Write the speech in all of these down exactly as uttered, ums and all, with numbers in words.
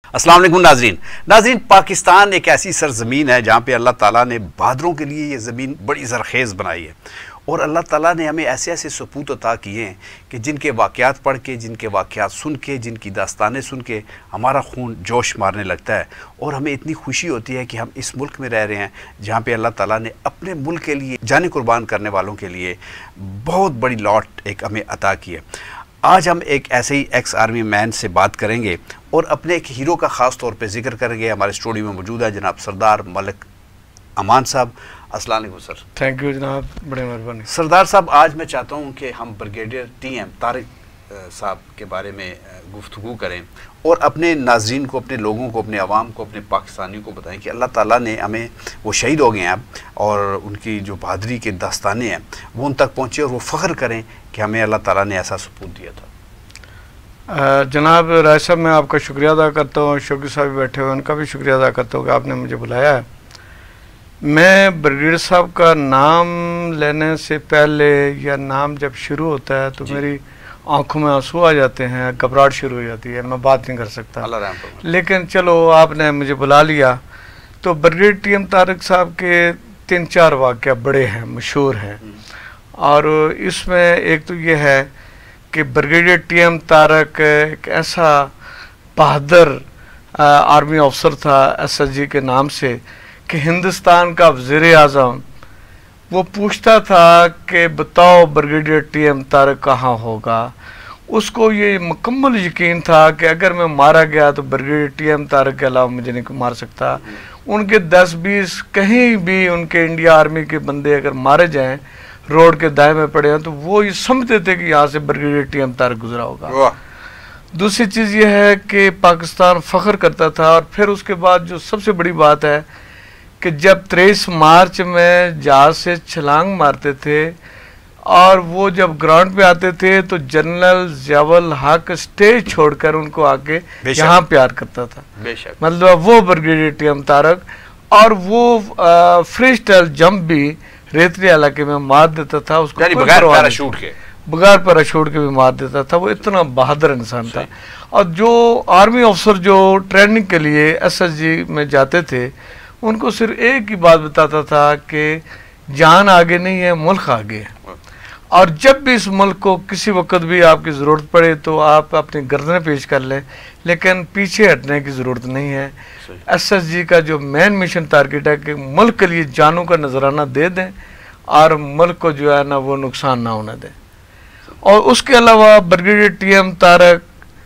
अस्सलाम वालेकुम नाजरीन नाजरीन पाकिस्तान एक ऐसी सरजमीन है जहाँ पे अल्लाह ताला ने बहादुरों के लिए ये ज़मीन बड़ी ज़रखेज़ बनाई है और अल्लाह ताला ने हमें ऐसे ऐसे सपूत अता किए हैं कि जिनके वाक़यात पढ़ के, जिनके वाक़यात सुन के, जिनकी दास्तानें सुन के हमारा खून जोश मारने लगता है और हमें इतनी खुशी होती है कि हम इस मुल्क में रह रहे हैं जहाँ पे अल्लाह ताला ने अपने मुल्क के लिए जाने कुर्बान करने वालों के लिए बहुत बड़ी लॉट एक हमें अता की है। आज हम एक ऐसे ही एक्स आर्मी मैन से बात करेंगे और अपने एक हीरो का ख़ास तौर पे जिक्र करेंगे। हमारे स्टूडियो में मौजूद है जनाब सरदार मलिक अमान साहब। अस्सलाम वालेकुम सर। थैंक यू जनाब, बड़े मेहरबानी। सरदार साहब, आज मैं चाहता हूँ कि हम ब्रिगेडियर टी एम तारिक साहब के बारे में गुफ्तगू करें और अपने नाजरीन को, अपने लोगों को, अपने अवाम को, अपने पाकिस्तानियों को बताएं कि अल्लाह ताला ने हमें, वो शहीद हो गए हैं अब, और उनकी जो बहादुरी के दास्तानें हैं वो उन तक पहुँचे और वो फ़ख्र करें कि हमें अल्लाह ताला ने ऐसा सपूत दिया था। जनाब राय साहब, मैं आपका शुक्रिया अदा करता हूँ, शौकी साहब बैठे हुए उनका भी शुक्रिया अदा करता हूँ कि आपने मुझे बुलाया है। मैं ब्रिगेडियर साहब का नाम लेने से पहले या नाम जब शुरू होता है तो मेरी आंखों में आंसू आ जाते हैं, घबराहट शुरू हो जाती है, मैं बात नहीं कर सकता। लेकिन चलो आपने मुझे बुला लिया। तो ब्रिगेडियर टी एम तारिक साहब के तीन चार वाक़या बड़े हैं, मशहूर हैं, और इसमें एक तो ये है कि ब्रिगेडियर टी एम तारिक एक ऐसा बहादुर आर्मी अफसर था एस एस जी के नाम से कि हिंदुस्तान का वज़ीर आज़म वो पूछता था कि बताओ ब्रिगेडियर टी एम तारिक कहाँ होगा। उसको ये मुकम्मल यकीन था कि अगर मैं मारा गया तो ब्रिगेडियर टी एम तारिक के अलावा मुझे नहीं मार सकता। उनके दस बीस कहीं भी उनके इंडिया आर्मी के बंदे अगर मारे जाएं, रोड के दाएं में पड़े हैं, तो वो ये समझते थे कि यहाँ से ब्रिगेडियर टी एम तारिक गुजरा होगा। दूसरी चीज़ ये है कि पाकिस्तान फ़ख्र करता था। और फिर उसके बाद जो सबसे बड़ी बात है कि जब तेईस मार्च में जहाज से छलांग मारते थे और वो जब ग्राउंड पे आते थे तो जनरल ज़ियाउल हक स्टेज छोड़कर उनको आके यहाँ प्यार करता था। मतलब वो ब्रिगेडियर टी एम तारिक, और वो फ्री स्टाइल जंप भी रेतली इलाके में मार देता था उसको बगैर पैराशूट के बगैर पैराशूट के भी मार देता था। वो इतना बहादुर इंसान था। और जो आर्मी अफसर जो ट्रेनिंग के लिए एस एस जी में जाते थे उनको सिर्फ एक ही बात बताता था कि जान आगे नहीं है, मुल्क आगे है, और जब भी इस मुल्क को किसी वक्त भी आपकी ज़रूरत पड़े तो आप अपनी गर्दनें पेश कर लें, लेकिन पीछे हटने की ज़रूरत नहीं है। एस एस जी का जो मेन मिशन टारगेट है कि मुल्क के लिए जानों का नजराना दे दें और मुल्क को जो है ना वो नुकसान ना होने दें। और उसके अलावा ब्रिगेडियर टी एम तारिक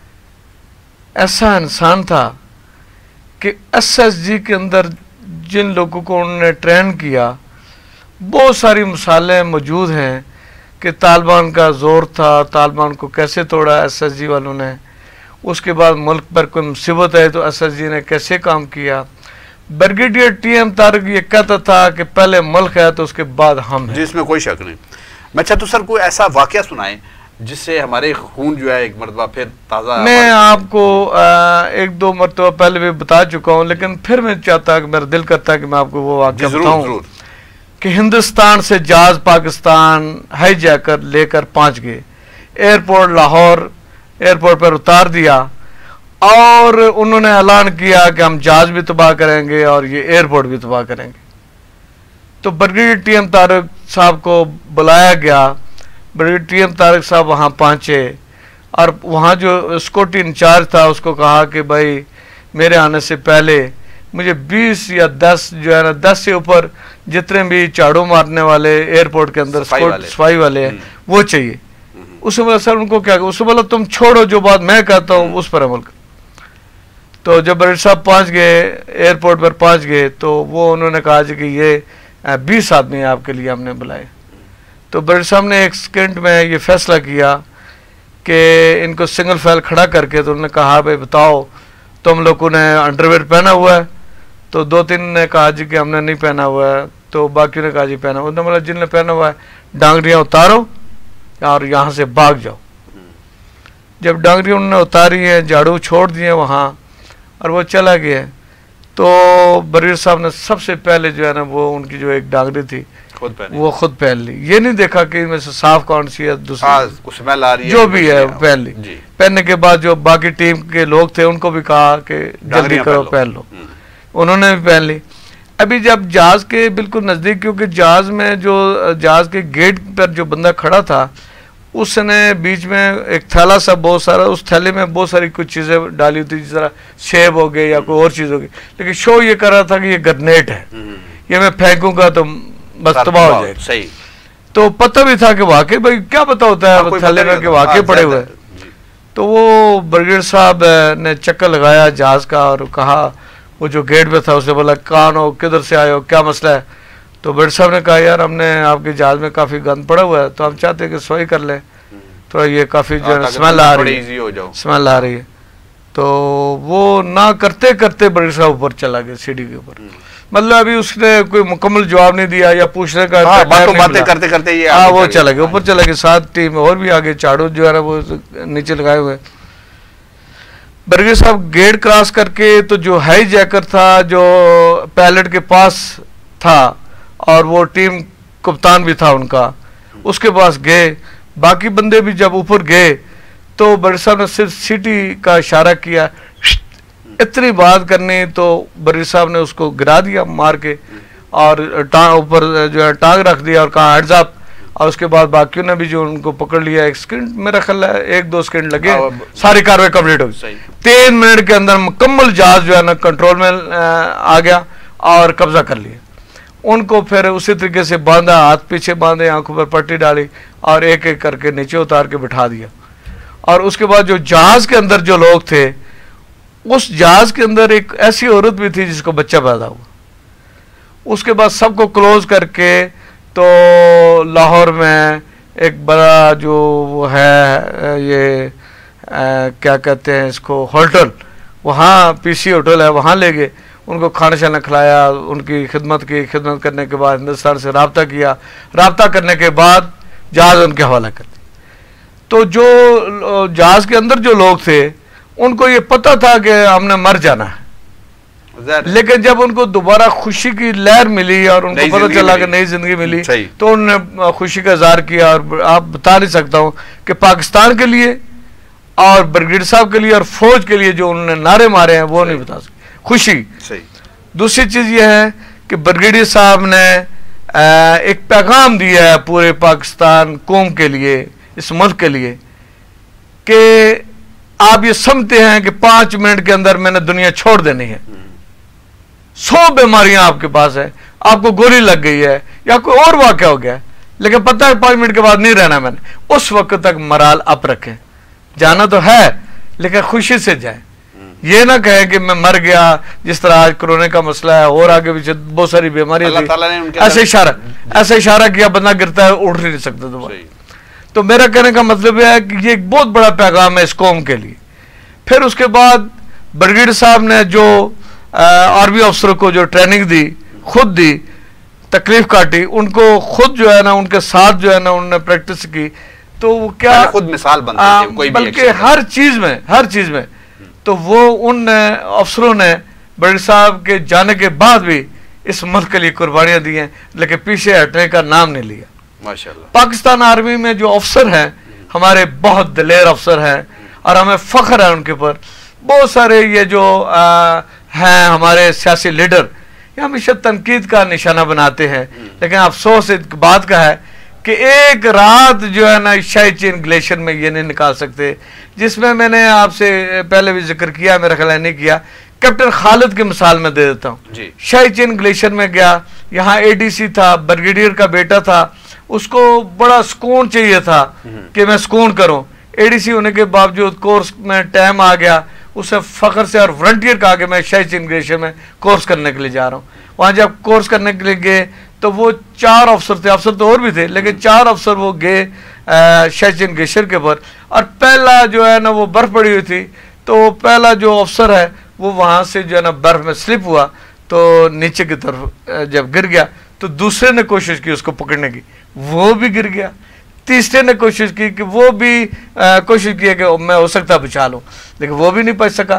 ऐसा इंसान था कि एस एस जी के अंदर जिन लोगों को उन्होंने ट्रेन किया, बहुत सारी मिसालें मौजूद हैं कि तालिबान का जोर था, तालिबान को कैसे तोड़ा एस एस जी वालों ने। उसके बाद मुल्क पर कोई मुसीबत है तो एस एस जी ने कैसे काम किया। ब्रिगेडियर टी एम तारिक ये कहता था कि पहले मुल्क है तो उसके बाद हम हैं, जिसमें कोई शक नहीं। मैं चाहता हूँ सर कोई ऐसा वाकया सुनाएं जिससे हमारे खून जो है एक मरतबा फिर ताज़ा। मैं आपको आ, एक दो मरतबा पहले भी बता चुका हूँ, लेकिन फिर मैं चाहता कि मेरा दिल करता है कि मैं आपको वो वाकया बताऊँ कि हिंदुस्तान से जहाज पाकिस्तान हाईजैक कर लेकर पहुँच गए, एयरपोर्ट लाहौर एयरपोर्ट पर उतार दिया और उन्होंने ऐलान किया कि हम जहाज भी तबाह करेंगे और ये एयरपोर्ट भी तबाह करेंगे। तो ब्रिगेडियर टी एम तारिक साहब को बुलाया गया। ब्रिगेडियर टी एम तारिक साहब वहाँ पहुँचे और वहाँ जो सिक्योरिटी इंचार्ज था उसको कहा कि भाई मेरे आने से पहले मुझे बीस या दस जो है ना दस से ऊपर जितने भी झाड़ू मारने वाले एयरपोर्ट के अंदर सफाई वाले हैं वो चाहिए। उससे बोला सर उनको क्या, उससे बोला तुम छोड़ो, जो बात मैं कहता हूँ उस पर अमल कर। तो जब ब्रिगेडियर साहब पहुँच गए, एयरपोर्ट पर पहुँच गए, तो वो उन्होंने कहा जी कि ये बीस आदमी आपके लिए हमने बुलाए। तो ब्रिगेडियर साहब ने एक सेकंड में ये फैसला किया कि इनको सिंगल फाइल खड़ा करके, तो उन्होंने कहा भाई बताओ तुम लोगों ने अंडरवेयर पहना हुआ है। तो दो तीन ने कहा जी कि हमने नहीं पहना हुआ है। तो बाकी ने कहा जी पहना हुआ। उन्होंने बोला जिनने पहना हुआ है डांगरियाँ उतारो और यहाँ से भाग जाओ। जब डांगरियाँ उन्होंने उतारी हैं, झाड़ू छोड़ दिए वहाँ और वो चला गया, तो ब्रिगेडियर साहब ने सबसे पहले जो है ना वो उनकी जो एक डांगरी थी खुद पहन वो खुद पहन ली, ये नहीं देखा कि इनमें से साफ कौन सी है, दूसरी स्मेल आ रही है, जो भी है पहन ली। पहनने के बाद जो बाकी टीम के लोग थे उनको भी कहा कि जल्दी करो पहन लो, उन्होंने भी पहन ली। अभी जब जहाज के बिल्कुल नज़दीक, क्योंकि जहाज में जो जहाज के गेट पर जो बंदा खड़ा था उसने बीच में एक थैला सा बहुत सारा, उस थैले में बहुत सारी कुछ चीज़ें डाली होती, जिस तरह सेब हो गए या कोई और चीज़ हो गई, लेकिन शो ये कर रहा था कि ये ग्रेनेड है, ये मैं फेंकूंगा तो बस तबाह हो जाएगा। सही। तो पता भी था कि वाकई भाई क्या पता होता है थैले में कि वाकई पड़े हुए। तो वो ब्रिगेड साहब ने चक्कर लगाया जहाज का और कहा, वो जो गेट पे था उसने बोला कौन हो, किधर से आए हो, क्या मसला है। तो ब्रिगेड साहब ने कहा यार हमने आपके जहाज में काफ़ी गंद पड़ा हुआ है तो हम चाहते हैं कि सफाई कर लें, थोड़ा ये काफ़ी जो है स्मेल आ रही है, स्मेल आ रही है। तो वो ना करते करते ब्रिगेड साहब ऊपर चला गया सीढ़ी के ऊपर, मतलब अभी उसने कोई मुकम्मल जवाब नहीं दिया या पूछने का, हाँ, बातों बातें करते करते ये हाँ वो चला गया ऊपर चला गया। सात टीम और भी आगे झाड़ू जो है ना वो नीचे लगाए हुए। ब्रिगेड साहब गेट क्रॉस करके तो जो हाई जैकर था जो पायलट के पास था और वो टीम कप्तान भी था उनका, उसके पास गए। बाकी बंदे भी जब ऊपर गए तो ब्रिगेड साहब ने सिर्फ सिटी का इशारा किया, इतनी बात करनी तो ब्रिगेड साहब ने उसको गिरा दिया मार के और टांग ऊपर जो है टांग रख दिया और कहा हेड्स अप। और उसके बाद बाकियों ने भी जो उनको पकड़ लिया, एक सेकंड मेरा ख्याल है एक दो सेकंड लगे, सारी कार्रवाई कंप्लीट हो गई। तीन मिनट के अंदर मुकम्मल जहाज जो है ना कंट्रोल में आ गया और कब्जा कर लिया। उनको फिर उसी तरीके से बांधा, हाथ पीछे बांधे, आंखों पर पट्टी डाली और एक एक करके नीचे उतार के बिठा दिया। और उसके बाद जो जहाज के अंदर जो लोग थे, उस जहाज के अंदर एक ऐसी औरत भी थी जिसको बच्चा पैदा हुआ। उसके बाद सबको क्लोज करके तो लाहौर में एक बड़ा जो वो है ये आ, क्या कहते हैं इसको, होटल, वहाँ पीसी होटल है, वहाँ ले गए, उनको खाना शाना खिलाया, उनकी खिदमत की। खिदमत करने के बाद हिंदुस्तान से रब्ता किया, रब्ता करने के बाद जहाज़ उनके हवाला कर दिया। तो जो जहाज़ के अंदर जो लोग थे उनको ये पता था कि हमने मर जाना है, लेकिन जब उनको दोबारा खुशी की लहर मिली और उनको पता चला कि नई जिंदगी मिली तो उन्होंने खुशी का इजहार किया। और आप बता नहीं सकता हूँ कि पाकिस्तान के लिए और ब्रिगेड साहब के लिए और फौज के लिए जो उन्होंने नारे मारे हैं वो नहीं बता सकते, खुशी। दूसरी चीज ये है कि ब्रिगेडियर साहब ने एक पैगाम दिया है पूरे पाकिस्तान कौम के लिए, इस मुल्क के लिए, कि आप ये समझते हैं कि पांच मिनट के अंदर मैंने दुनिया छोड़ देनी है, सौ बीमारियां आपके पास है, आपको गोली लग गई है या कोई और वाक़या हो गया है, लेकिन पता है पांच मिनट के बाद नहीं रहना मैंने, उस वक्त तक मराल अप रखें। जाना तो है लेकिन खुशी से जाए, ये ना कहे कि मैं मर गया, जिस तरह आज कोरोना का मसला है और आगे पीछे बहुत सारी बीमारी थी, ऐसे इशारा ऐसे इशारा किया बंदा गिरता है, उठ नहीं सकता दोबारा। तो मेरा कहने का मतलब यह है कि ये एक बहुत बड़ा पैगाम है इस कौम के लिए। फिर उसके बाद ब्रिगेड साहब ने जो आर्मी अफसरों को जो ट्रेनिंग दी, खुद दी, तकलीफ काटी, उनको खुद जो है ना उनके साथ जो है ना उन्होंने प्रैक्टिस की, तो वो क्या खुद मिसाल बनते थे, कोई भी बल्कि हर चीज में हर चीज में तो वो उन अफसरों ने ब्रिगेड साहब के जाने के बाद भी इस मुल्क के लिए कुर्बानियां दी हैं, लेकिन पीछे हटने का नाम नहीं लिया। माशाल्लाह। पाकिस्तान आर्मी में जो अफसर हैं हमारे बहुत दिलेर अफसर हैं और हमें फख्र है उनके ऊपर। बहुत सारे ये जो आ, हैं हमारे सियासी लीडर, ये हमेशा तनकीद का निशाना बनाते हैं, लेकिन अफसोस इस बात का है कि एक रात जो है ना शाही चीन ग्लेशियर में ये नहीं निकाल सकते, जिसमें मैंने आपसे पहले भी जिक्र किया, मेरा ख्याल नहीं किया, कैप्टन खालिद की मिसाल में दे देता हूँ। शाही चीन ग्लेशियर में गया, यहाँ एडीसी था, ब्रिगेडियर का बेटा था, उसको बड़ा सुकून चाहिए था कि मैं सुकून करूँ। एडीसी होने के बावजूद कोर्स में टाइम आ गया, उसे फख्र से और वॉलंटियर कहा कि मैं शाही चीन ग्लेशियर में कोर्स करने के लिए जा रहा हूँ। वहाँ जब कोर्स करने के लिए गए तो वो चार अफसर थे, अफसर तो और भी थे, लेकिन चार अफसर वो गए शाही चीन ग्लेशियर के ऊपर, और पहला जो है ना वो बर्फ़ पड़ी हुई थी, तो पहला जो अफसर है वो वहाँ से जो है ना बर्फ़ में स्लिप हुआ, तो नीचे की तरफ जब गिर गया तो दूसरे ने कोशिश की उसको पकड़ने की, वो भी गिर गया। तीसरे ने कोशिश की कि वो भी आ, कोशिश की कि मैं हो सकता बचा लूँ, लेकिन वो भी नहीं बच सका।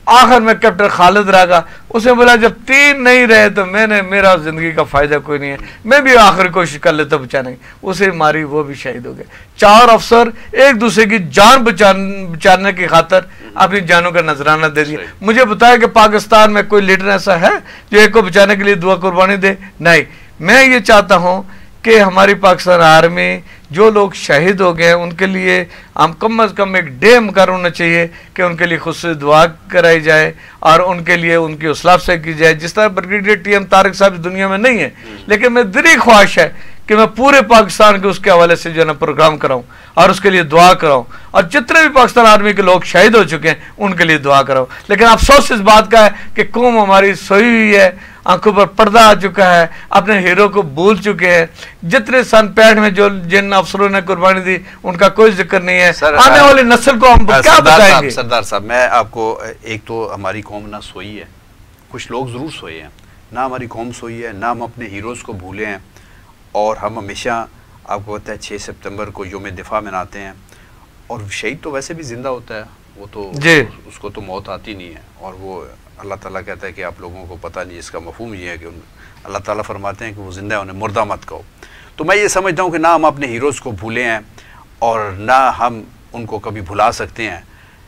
आखिर में कैप्टन खालिद रह गया, उसने बोला जब तीन नहीं रहे तो मैंने मेरा जिंदगी का फायदा कोई नहीं है, मैं भी आखिर कोशिश कर लेता बचाने की, उसे मारी, वो भी शहीद हो गए। चार अफसर एक दूसरे की जान बचाने की खातर अपनी जानों का नजराना दे दिया। मुझे बताया कि पाकिस्तान में कोई लीडर ऐसा है जो एक को बचाने के लिए दुआ कुर्बानी दे? नहीं। मैं ये चाहता हूँ कि हमारी पाकिस्तान आर्मी जो लोग शहीद हो गए उनके लिए हम कम अज़ कम एक डे मुकर होना चाहिए कि उनके लिए खुद दुआ कराई जाए और उनके लिए उनकी हौसला अफजाई की जाए। जिस तरह ब्रिगेडियर टी एम तारिक साहब इस दुनिया में नहीं है, लेकिन मैं दिली ख्वाहिश है कि मैं पूरे पाकिस्तान के उसके हवाले से जो है ना प्रोग्राम कराऊं और उसके लिए दुआ कराऊं, और जितने भी पाकिस्तान आर्मी के लोग शहीद हो चुके हैं उनके लिए दुआ कराऊं। लेकिन अफसोस इस बात का है कि कौम हमारी सोई हुई है, आंखों पर पर्दा आ चुका है, अपने हीरो को भूल चुके हैं। जितने सन पैंठ में जो जिन अफसरों ने कुर्बानी दी उनका कोई जिक्र नहीं है। आने वाली नस्ल को हम क्या बताएंगे? सरदार साहब, मैं आपको, एक तो हमारी कौम ना सोई है, कुछ लोग जरूर सोए हैं, ना हमारी कौम सोई है, ना हम अपने हीरोज़ को भूले हैं। और हम हमेशा, आपको पता है, छः सितंबर को योम दिफा मनाते हैं, और शहीद तो वैसे भी ज़िंदा होता है, वो तो जी उसको तो मौत आती नहीं है। और वो अल्लाह ताला कहता है कि आप लोगों को पता नहीं, इसका मफहूम ये है कि उन अल्लाह ताला फरमाते हैं कि वो ज़िंदा है, उन्हें मुर्दा मत कहो। तो मैं ये समझता हूँ कि ना हम अपने हीरोज़ को भूले हैं और ना हम उनको कभी भुला सकते हैं।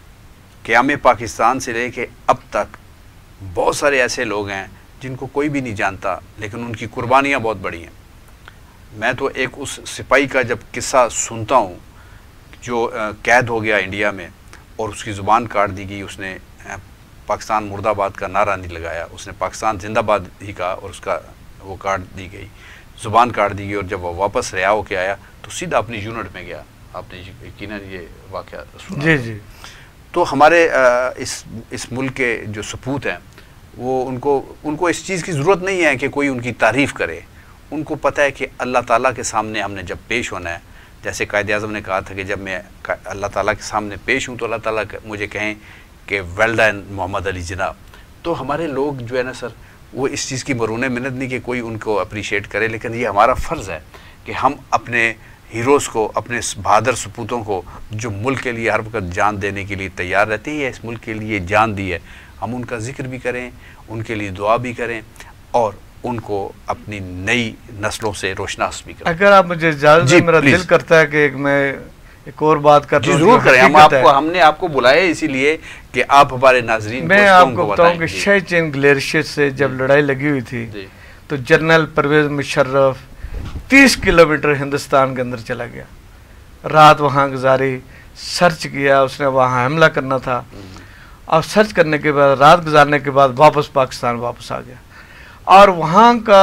क़याम पाकिस्तान से लेके अब तक बहुत सारे ऐसे लोग हैं जिनको कोई भी नहीं जानता, लेकिन उनकी कुर्बानियाँ बहुत बड़ी हैं। मैं तो एक उस सिपाही का जब किस्सा सुनता हूँ जो कैद हो गया इंडिया में और उसकी ज़ुबान काट दी गई, उसने पाकिस्तान मुर्दाबाद का नारा नहीं लगाया, उसने पाकिस्तान जिंदाबाद ही कहा और उसका वो काट दी गई, ज़ुबान काट दी गई। और जब वो वापस रिहा होके आया तो सीधा अपनी यूनिट में गया। आपने यकीनन ये वाक़या सुना? जी जी। तो हमारे इस इस मुल्क के जो सपूत हैं वो उनको उनको इस चीज़ की ज़रूरत नहीं है कि कोई उनकी तारीफ़ करे। उनको पता है कि अल्लाह ताला के सामने हमने जब पेश होना है, जैसे कायद आज़म ने कहा था कि जब मैं अल्लाह ताला के सामने पेश हूँ तो अल्लाह ताला मुझे कहें कि वेल डन मोहम्मद अली जनाब। तो हमारे लोग जो है ना सर, वो इस चीज़ की मरून मिन्नत नहीं कि कोई उनको अप्रिशिएट करे, लेकिन ये हमारा फ़र्ज़ है कि हम अपने हीरोज़ को, अपने बहादुर सपूतों को जो मुल्क के लिए हर वक्त जान देने के लिए तैयार रहते हैं, इस मुल्क के लिए जान दी है, हम उनका ज़िक्र भी करें, उनके लिए दुआ भी करें और उनको अपनी नई नस्लों से रोशनास भी करें। अगर आप मुझे इजाज़त दें, मेरा दिल करता है कि एक मैं एक और बात कर जी जरूर करें। हम आपको हमने आपको बुलाया इसीलिए कि आप हमारे नाजरीन मैं आपको बताऊं कि शाहचीन ग्लेशियर से जब लड़ाई लगी हुई थी तो जनरल परवेज मुशर्रफ तीस किलोमीटर हिंदुस्तान के अंदर चला गया, रात वहाँ गुजारी, सर्च किया, उसने वहाँ हमला करना था और सर्च करने के बाद, रात गुजारने के बाद वापस पाकिस्तान वापस आ गया। और वहाँ का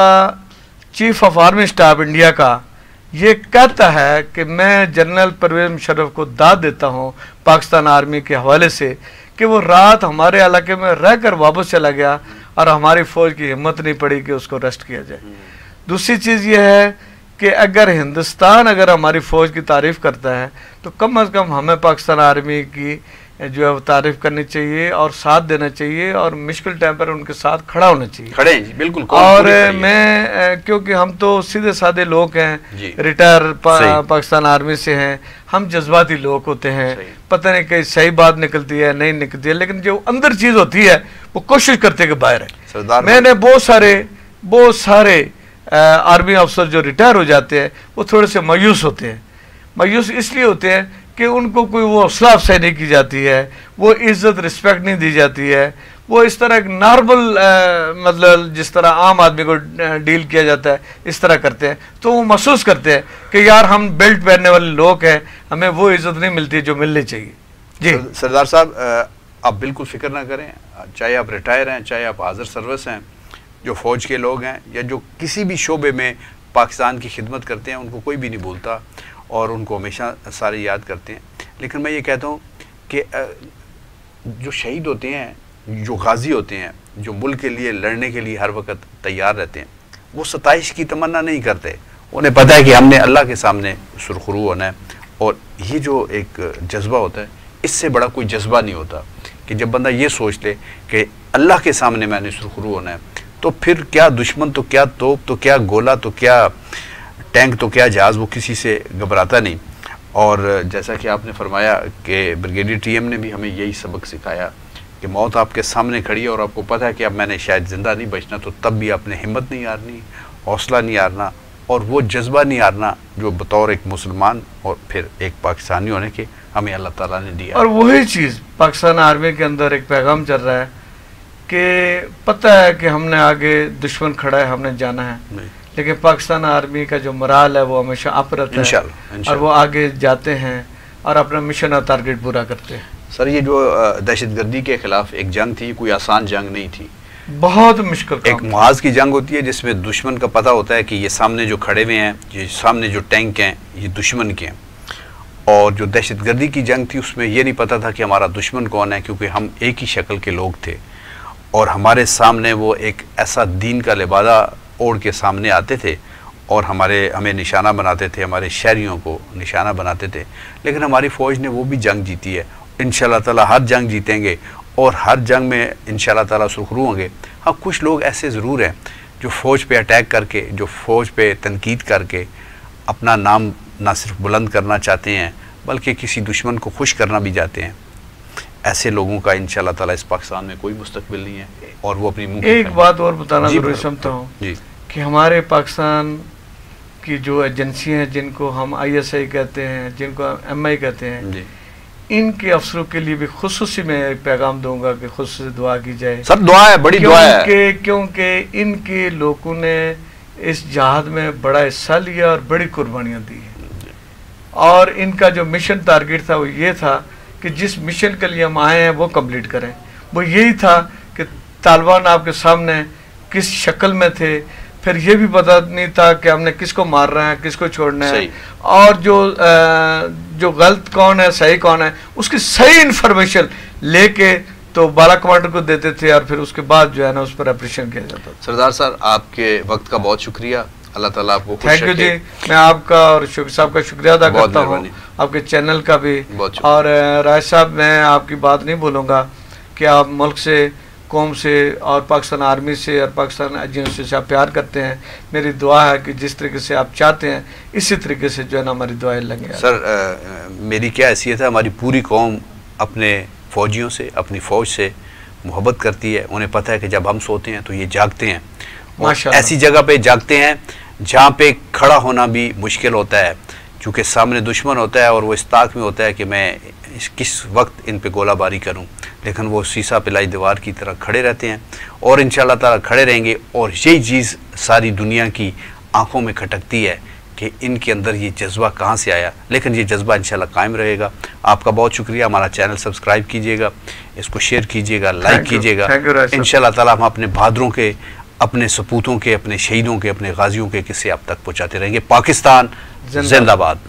chief of army staff India का ये कहता है कि मैं जनरल परवेज मुशर्रफ को दाद देता हूँ पाकिस्तान आर्मी के हवाले से कि वो रात हमारे इलाके में रहकर वापस चला गया और हमारी फ़ौज की हिम्मत नहीं पड़ी कि उसको अरेस्ट किया जाए। दूसरी चीज़ ये है कि अगर हिंदुस्तान अगर हमारी फ़ौज की तारीफ़ करता है तो कम अज़ कम हमें पाकिस्तान आर्मी की जो है वो तारीफ़ करनी चाहिए और साथ देना चाहिए और मुश्किल टाइम पर उनके साथ खड़ा होना चाहिए। खड़े हैं जी, बिल्कुल। और मैं, क्योंकि हम तो सीधे साधे लोग हैं, रिटायर पा, पाकिस्तान आर्मी से हैं, हम जज्बाती लोग होते हैं, पता नहीं कहीं सही बात निकलती है नहीं निकलती है, लेकिन जो अंदर चीज़ होती है वो कोशिश करते हैं कि बाहर है। मैंने बहुत सारे बहुत सारे आर्मी अफसर जो रिटायर हो जाते हैं वो थोड़े से मायूस होते हैं। मायूस इसलिए होते हैं कि उनको कोई वो हौसला अफजाई नहीं की जाती है, वो इज़्ज़त रिस्पेक्ट नहीं दी जाती है, वो इस तरह एक नॉर्मल मतलब जिस तरह आम आदमी को डील किया जाता है इस तरह करते हैं। तो वो महसूस करते हैं कि यार हम बेल्ट पहनने वाले लोग हैं, हमें वो इज़्ज़त नहीं मिलती जो मिलनी चाहिए। जी सरदार साहब, आप बिल्कुल फ़िक्र ना करें, चाहे आप रिटायर हैं, चाहे आप हाज़िर सर्विस हैं, जो फ़ौज के लोग हैं या जो किसी भी शोबे में पाकिस्तान की खिदमत करते हैं, उनको कोई भी नहीं भूलता और उनको हमेशा सारे याद करते हैं। लेकिन मैं ये कहता हूँ कि जो शहीद होते हैं, जो गाजी होते हैं, जो मुल्क के लिए लड़ने के लिए हर वक्त तैयार रहते हैं, वो सताइश की तमन्ना नहीं करते। उन्हें पता है कि हमने अल्लाह के सामने सुरखरू होना है। और ये जो एक जज्बा होता है, इससे बड़ा कोई जज्बा नहीं होता कि जब बंदा ये सोच ले कि अल्लाह के सामने मैंने सुरखरू होना है, तो फिर क्या दुश्मन, तो क्या तोप, तो क्या गोला, तो क्या टैंक, तो क्या जहाज़, वो किसी से घबराता नहीं। और जैसा कि आपने फरमाया कि ब्रिगेडियर टी एम ने भी हमें यही सबक सिखाया कि मौत आपके सामने खड़ी है और आपको पता है कि अब मैंने शायद ज़िंदा नहीं बचना, तो तब भी आपने हिम्मत नहीं हारनी, हौसला नहीं हारना और वो जज्बा नहीं हारना जो बतौर एक मुसलमान और फिर एक पाकिस्तानी होने के हमें अल्लाह ताला ने दिया। और वही चीज़ पाकिस्तान आर्मी के अंदर एक पैगाम चल रहा है कि पता है कि हमने आगे दुश्मन खड़ा है, हमने जाना है, लेकिन पाकिस्तान आर्मी का जो मोराल है वो हमेशा अप रहता है इंशाल्लाह, इंशाल्लाह। और वो आगे जाते हैं और अपना मिशन और टारगेट पूरा करते हैं। सर ये जो दहशतगर्दी के खिलाफ एक जंग थी, कोई आसान जंग नहीं थी, बहुत मुश्किल एक मुहाज की जंग होती है जिसमें दुश्मन का पता होता है कि ये सामने जो खड़े हुए हैं, ये सामने जो टैंक हैं, ये दुश्मन के हैं। और जो दहशतगर्दी की जंग थी उसमें ये नहीं पता था कि हमारा दुश्मन कौन है, क्योंकि हम एक ही शक्ल के लोग थे और हमारे सामने वो एक ऐसा दीन का लिबादा ओढ़ के सामने आते थे और हमारे हमें निशाना बनाते थे, हमारे शहरियों को निशाना बनाते थे। लेकिन हमारी फ़ौज ने वो भी जंग जीती है। इंशाल्लाह ताला हर जंग जीतेंगे और हर जंग में इंशाल्लाह ताला सुरखरू होंगे। हाँ, कुछ लोग ऐसे ज़रूर हैं जो फ़ौज पे अटैक करके, जो फ़ौज पे तनकीद करके अपना नाम ना सिर्फ बुलंद करना चाहते हैं बल्कि किसी दुश्मन को खुश करना भी चाहते हैं। ऐसे लोगों का इंशाल्लाह ताला इस पाकिस्तान में कोई मुस्तकबिल नहीं है और वो अपनी मुंह एक बात और बताना ज़रूरी समझता हूँ कि हमारे पाकिस्तान की जो एजेंसियाँ हैं, जिनको हम आई एस आई कहते हैं, जिनको एम आई कहते हैं, इनके अफसरों के लिए भी खुसूसी में एक पैगाम दूंगा कि खुसूसी दुआ की जाए। सब दुआ है, बड़ी दुआ है, क्योंकि इनके लोगों ने इस जहाद में बड़ा हिस्सा लिया और बड़ी कुर्बानियाँ दी हैं। और इनका जो मिशन टारगेट था वो ये था कि जिस मिशन के लिए हम आए हैं वो कंप्लीट करें। वो यही था कि तालिबान आपके सामने किस शक्ल में थे, फिर ये भी पता नहीं था कि हमने किसको मारना है, किसको छोड़ना है, और जो आ, जो गलत कौन है, सही कौन है, उसकी सही इन्फॉर्मेशन लेके तो बाला कमांडर को देते थे और फिर उसके बाद जो है ना उस पर ऑपरेशन किया जाता था। सरदार सर, आपके वक्त का बहुत शुक्रिया, अल्लाह ताला आपको खुश थैंक यू जी। मैं आपका और शुक्र साहब का शुक्रिया अदा करता हूँ, आपके चैनल का भी। और राज साहब, मैं आपकी बात नहीं भूलूंगा कि आप मुल्क से, कौम से और पाकिस्तान आर्मी से और पाकिस्तान एजेंसी से आप प्यार करते हैं। मेरी दुआ है कि जिस तरीके से आप चाहते हैं इसी तरीके से जो है ना हमारी दुआएं लगे। सर आ, मेरी क्या हैसियत है, हमारी पूरी कौम अपने फ़ौजियों से, अपनी फ़ौज से मोहब्बत करती है। उन्हें पता है कि जब हम सोते हैं तो ये जागते हैं, माशाअल्लाह। ऐसी जगह पे जागते हैं जहाँ पे खड़ा होना भी मुश्किल होता है, क्योंकि सामने दुश्मन होता है और वो इस ताक में होता है कि मैं इस किस वक्त इन पे गोलाबारी करूं। लेकिन वो शीशा पिलाई दीवार की तरह खड़े रहते हैं और इंशाल्लाह ताला खड़े रहेंगे। और यही चीज़ सारी दुनिया की आंखों में खटकती है कि इनके अंदर ये जज्बा कहाँ से आया, लेकिन ये जज्बा इंशाल्लाह कायम रहेगा। आपका बहुत शुक्रिया। हमारा चैनल सब्सक्राइब कीजिएगा, इसको शेयर कीजिएगा, लाइक कीजिएगा। इंशाल्लाह ताला हम अपने बहादुरों के, अपने सपूतों के, अपने शहीदों के, अपने गाजियों के किस्से आप तक पहुँचाते रहेंगे। पाकिस्तान जिंदाबाद।